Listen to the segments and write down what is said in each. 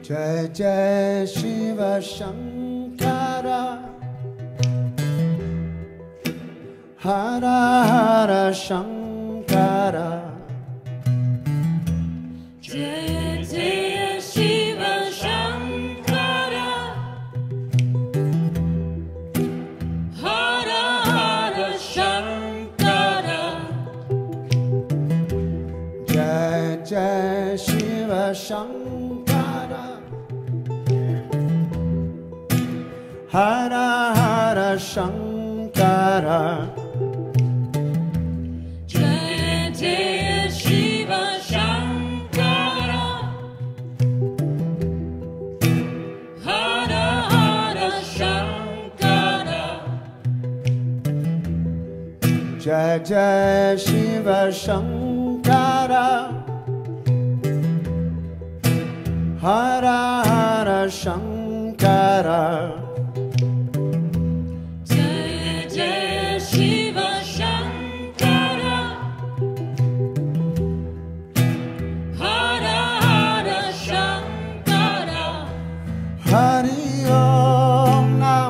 Jai Jai Shiva Shankara Hara Hara Shankara Jai Jai Shiva Shankara Hara Hara Shankara Jai Jai Shiva Shankara Hara Hara Shankara Jai Jai Shiva Shankara Hara Hara Shankara Jai Jai Shiva Shankara Hara Hara Shankara Jai Jai Shiva Shankara Hara Hara Shankara Hari Om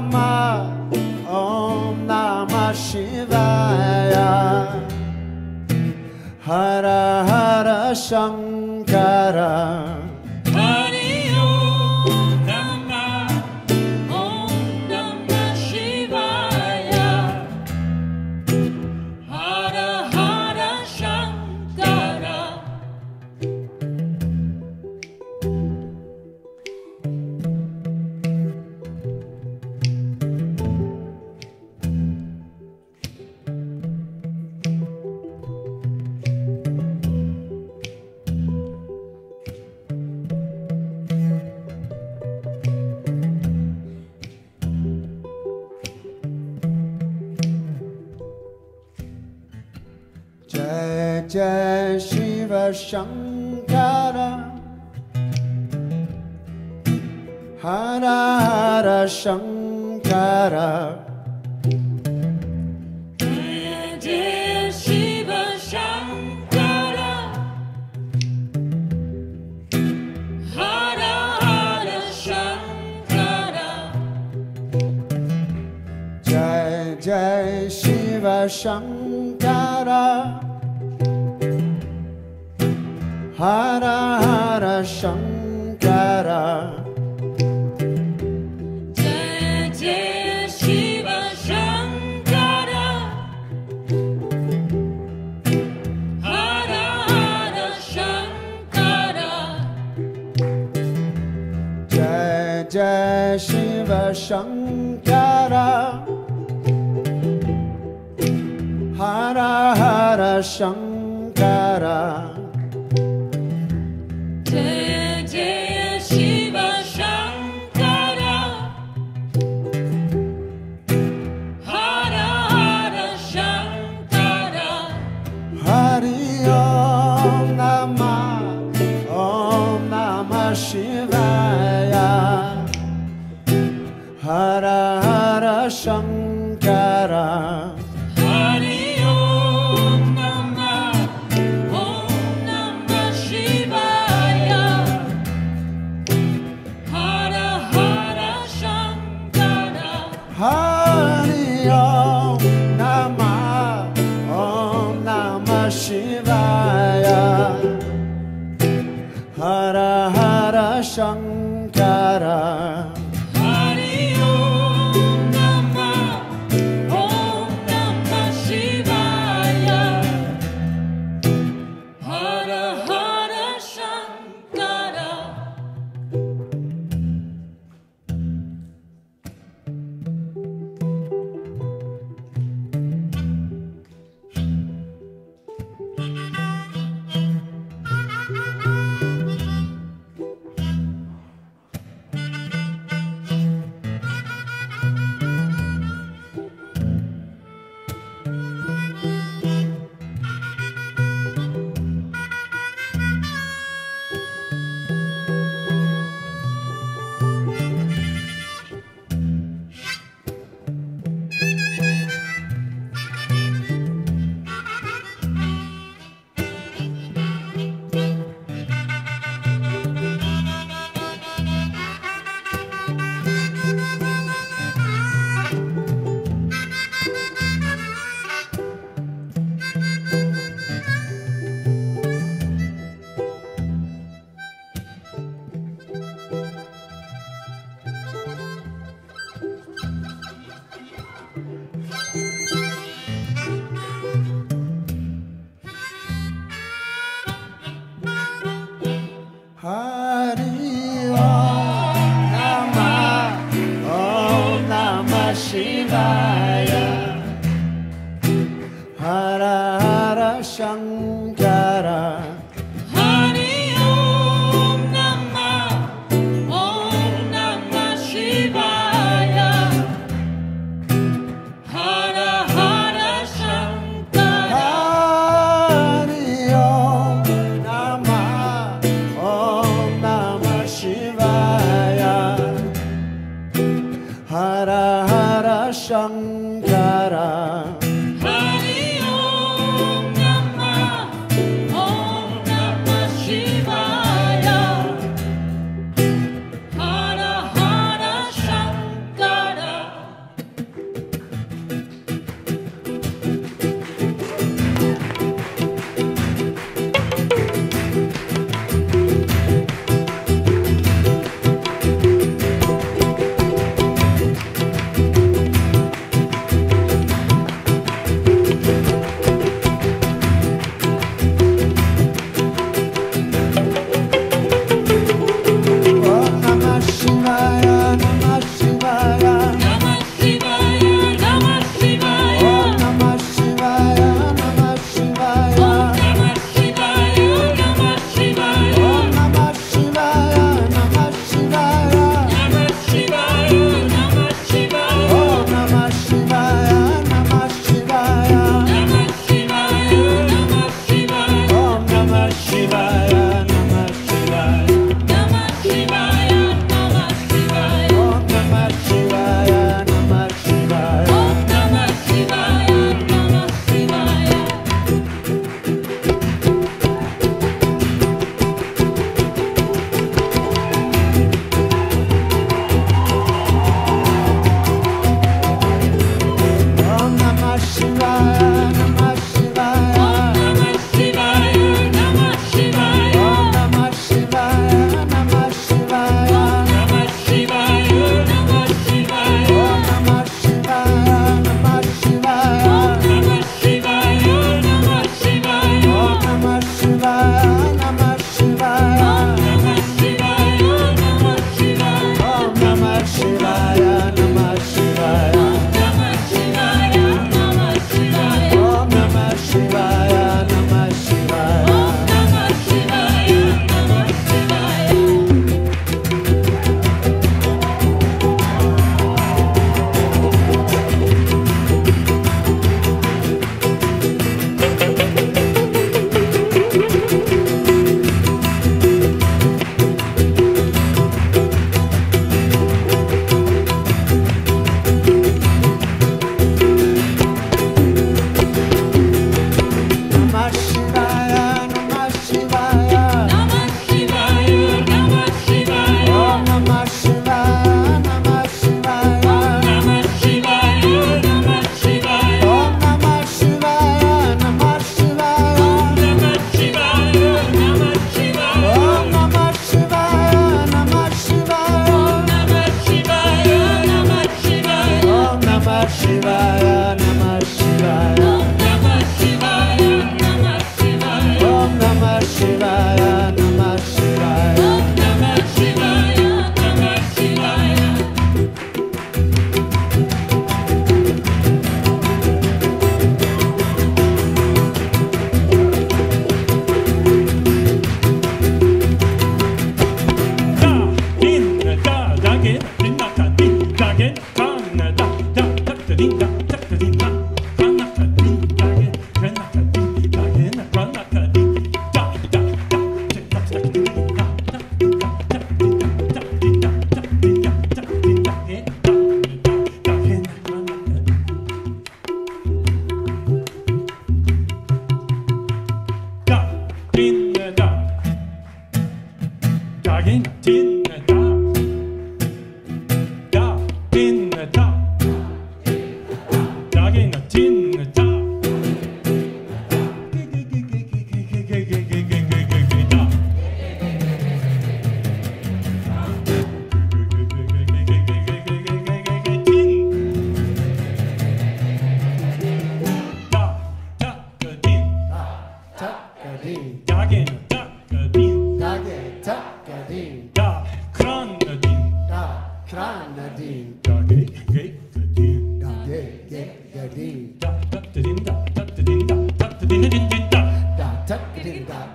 Namah Shivaya Hara Hara Shankara Hari Om Namah Shivaya Hara Hara Shankara Jai Jai Shiva Shankara Hara Hara Shankara Jai Jai Shiva Shankara Hara Hara Shankara Jai Jai Shiva Shankara Hara Hara Shankara Jai Jai Shiva Shankara Hara Hara Shankara Jai Jai Shiva Shankara Hara Hara Shankara Jai Jai Shiva Shankara Hara Hara Shankara Hari Om Namah Shivaya Hara Hara Shankara Hari Om Hara Hara Shankara. Hari Om Namah Shivaya. Hara Hara Shankara. Hari Om Namah Shivaya. Hara Hara Shankara. Hari Om Namah Shivaya. Hara Hara Shankara. Om Namah Shivaya, Namah Shivaya. Namah Shivaya, Namah Shivaya. Om Namah Shivaya, Namah Shivaya. Om Namah Shivaya, Namah Shivaya. Om Namah Shivaya, Namah Shivaya. Namah Shivaya, Namah Shivaya. Om Namah Shivaya, Namah Shivaya. Namah Shivaya, Namah Shivaya. Om Namah Shivaya, Namah Shivaya. Namah Shivaya, Namah Shivaya. Om Namah Shivaya, Namah Shivaya. Om Namah Shivaya, Namah Shivaya. Om Namah Shivaya, Namah Shivaya. Om Namah Shivaya, Namah Shivaya. Om Namah Shivaya, Namah Shivaya. Namah Shivaya, Namah Shivaya. Om Namah Shivaya, Namah Shivaya. Namah Shivaya, Namah Shivaya. Om Namah Shivaya, Namah Shivaya. Namah Shivaya, Namah Shivaya. Om Namah Shivaya, Namah Shivaya. Namah Shivaya, Namah Shivaya. Om Namah Shivaya, Namah Shivaya. Namah Shivaya, Namah Shivaya. Namah Shivaya, Namah Shivaya. Namah Shivaya, Namah Shivaya. Om Namah Shivaya, Namah Shivaya. Namah Shivaya, Namah Shivaya. Om Namah Shivaya, Namah Shivaya. Namah Shivaya, Namah Shivaya. Om Namah Shivaya, Namah Shivaya. Namah Shivaya, Namah Shivaya. Om Namah Shivaya, Namah Shivaya. Namah Shivaya, Namah Shivaya. Om Namah Shivaya, Namah Shivaya. Namah Shivaya, Namah Shivaya. Takadin, Dagin, duck, a bean, dage, takadin. da,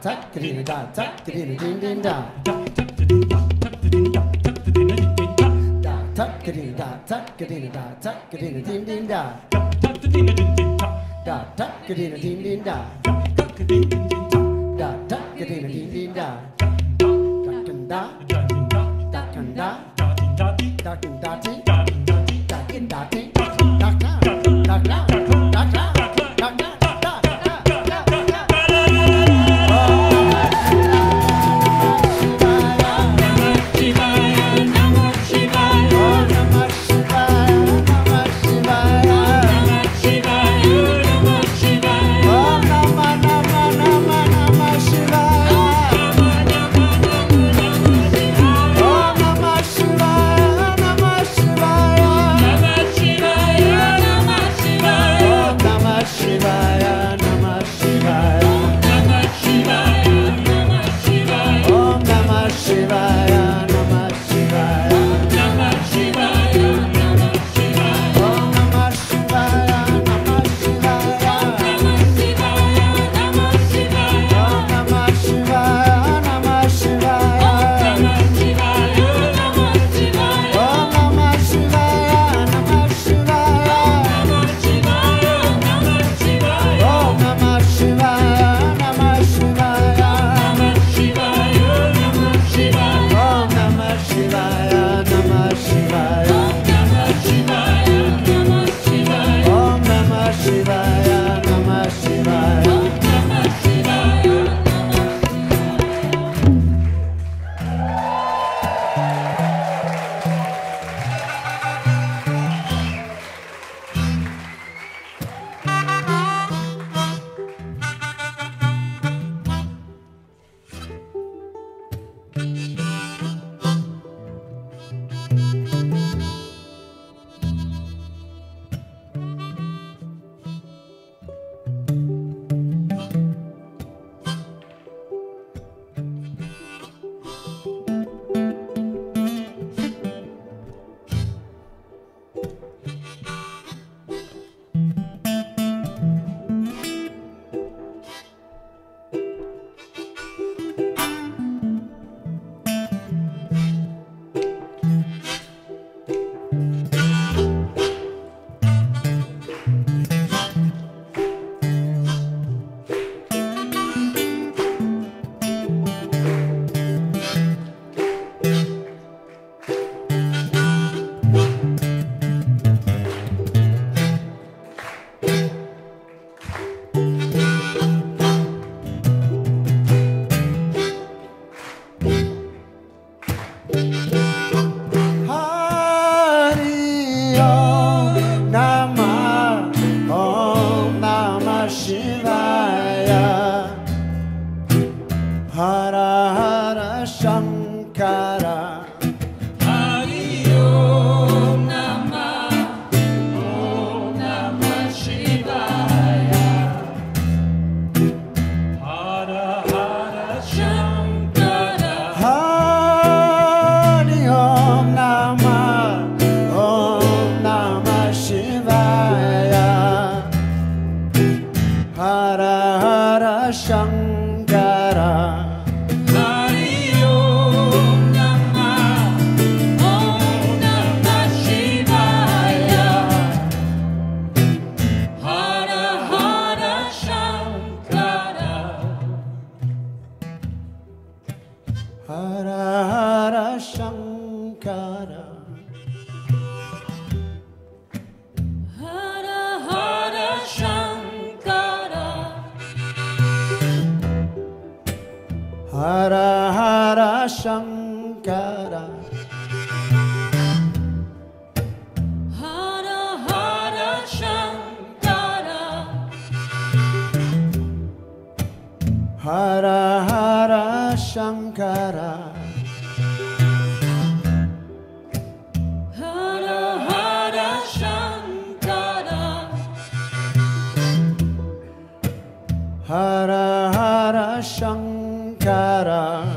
Hara Hara Shankara